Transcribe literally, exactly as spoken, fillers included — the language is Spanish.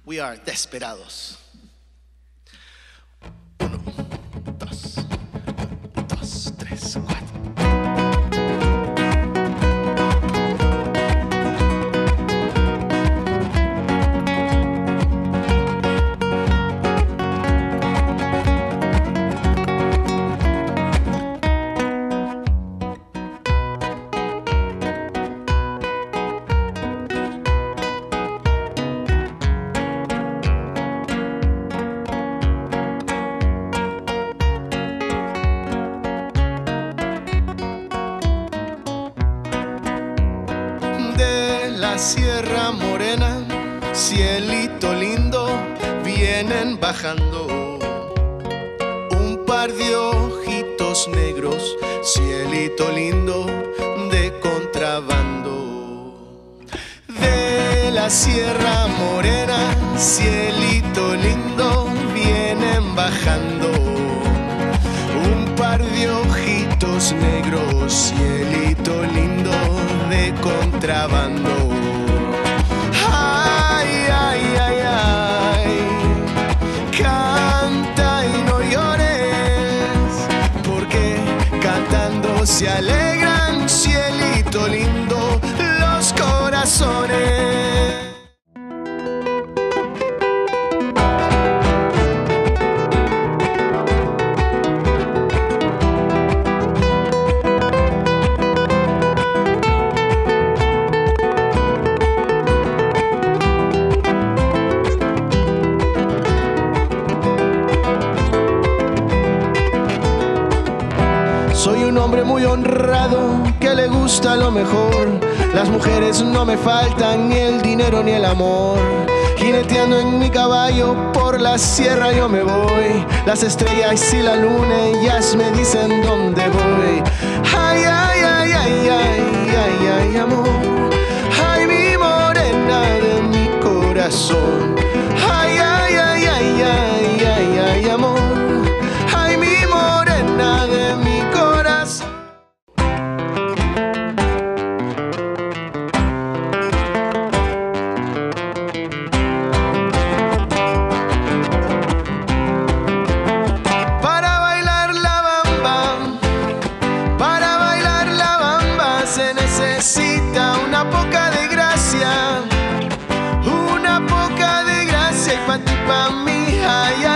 We are Desperados. Uno, dos, uno, dos, tres, cuatro. Sierra Morena, cielito lindo, vienen bajando un par de ojitos negros, cielito lindo de contrabando. De la Sierra Morena, cielito lindo, vienen bajando un par de ojitos negros, cielito lindo de contrabando. Ay, ay, ay, ay, canta y no llores, porque cantando se alegran, cielito lindo, los corazones. Soy un hombre muy honrado que le gusta lo mejor. Las mujeres no me faltan, ni el dinero ni el amor. Jineteando en mi caballo por la sierra yo me voy. Las estrellas y la luna ellas me dicen dónde voy. Ay, ay, ay, ay, ay, ay, ay, amor. Ay, mi morena de mi corazón. Ay, ay, ay, ay, ay, ay, ay, amor. Ay, mi morena de mi corazón. Para bailar la bamba, para bailar la bamba se necesita una poca de gracia, una poca de gracia y pa' ti, pa' mí, ay, ay.